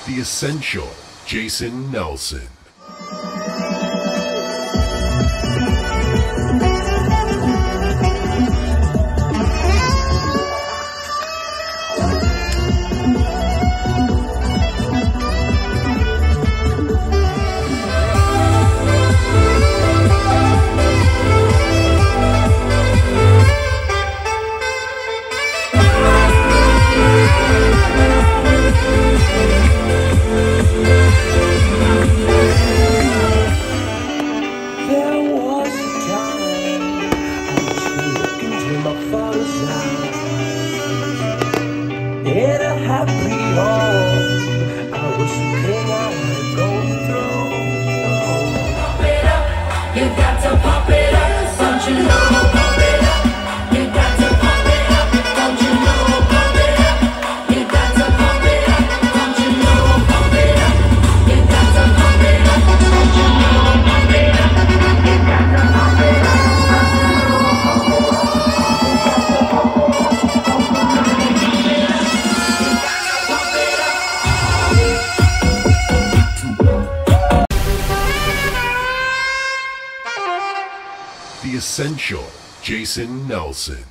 The Essential Jason Nelson. In a happy home, I was thinking I'd go through. Pump it up, you got to pump it up, don't you know? Pump it up, you got to pump it up, don't you know? Pump it up, you got to pump it up, don't you know? Pump it up, you got to pump it up, don't you know? Pump it up, you got to pump it up. The Essential Jason Nelson.